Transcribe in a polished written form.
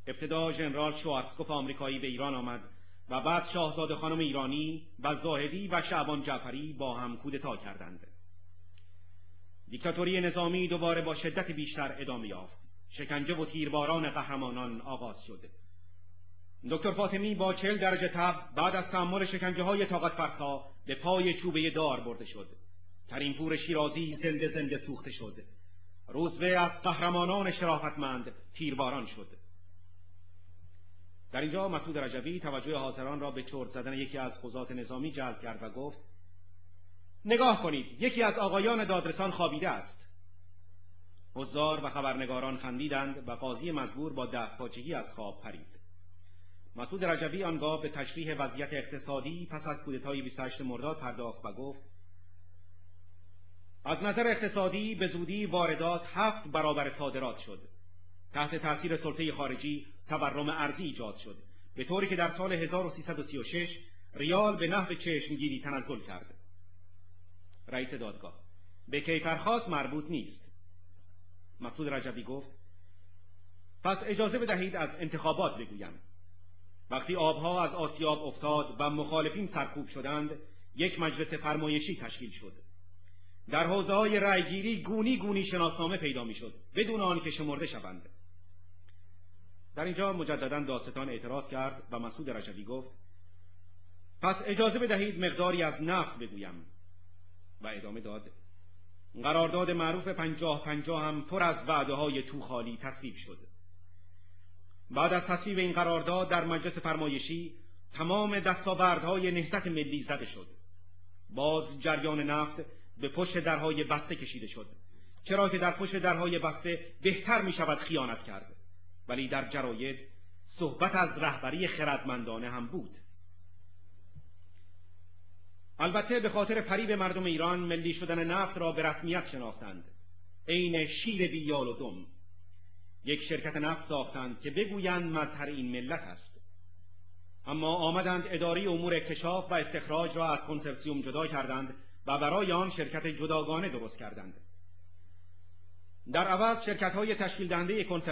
ابتدا ژنرال شوارتزکوف آمریکایی به ایران آمد و بعد شاهزاده خانم ایرانی و زاهدی و شعبان جعفری با هم کودتا کردند. دیکتاتوری نظامی دوباره با شدت بیشتر ادامه یافت. شکنجه و تیرباران قهرمانان آغاز شد. دکتر فاطمی با 40 درجه تب بعد از تحمل شکنجه‌های طاقت فرسا به پای چوبه دار برده شد. کریمپور شیرازی زنده زنده سوخته شد. روزبه از قهرمانان شرافتمند تیرباران شد. در اینجا مسعود رجوی توجه حاضران را به چرت زدن یکی از قضات نظامی جلب کرد و گفت: نگاه کنید، یکی از آقایان دادرسان خوابیده است. حضار و خبرنگاران خندیدند و قاضی مزبور با دستپاچگی از خواب پرید. مسعود رجوی آنگاه به تشریح وضعیت اقتصادی پس از کودتای 28 مرداد پرداخت و گفت: از نظر اقتصادی به زودی واردات 7 برابر صادرات شد. تحت تأثیر سلطه خارجی تورم ارزی ایجاد شد، به طوری که در سال 1336 ریال به نحو چشمگیری تنزل کرد. رئیس دادگاه: به کیفرخواست مربوط نیست. مسعود رجوی گفت: پس اجازه بدهید از انتخابات بگویم. وقتی آبها از آسیاب افتاد و مخالفین سرکوب شدند، یک مجلس فرمایشی تشکیل شد. در حوزه‌های رأیگیری گونی گونی شناسنامه پیدا می‌شد بدون آنکه شمرده شوند. در اینجا مجدداً دادستان اعتراض کرد و مسعود رجوی گفت: پس اجازه بدهید مقداری از نفت بگویم. و ادامه داد: قرارداد معروف 50-50 هم پر از وعده‌های توخالی تصویب شد. بعد از تصویب این قرارداد در مجلس فرمایشی تمام دستاوردهای نهضت ملی زده شد. باز جریان نفت به پشت درهای بسته کشیده شد، چرا که در پشت درهای بسته بهتر می شود خیانت کرد. ولی در جراید صحبت از رهبری خردمندانه هم بود. البته به خاطر فریب مردم ایران ملی شدن نفت را به رسمیت شناختند. عین شیر بی یال و دم. یک شرکت نفت ساختند که بگویند مظهر این ملت است. اما آمدند اداره امور اکتشاف و استخراج را از کنسرسیوم جدا کردند و برای آن شرکت جداگانه درست کردند. در عوض شرکت‌های تشکیل دهنده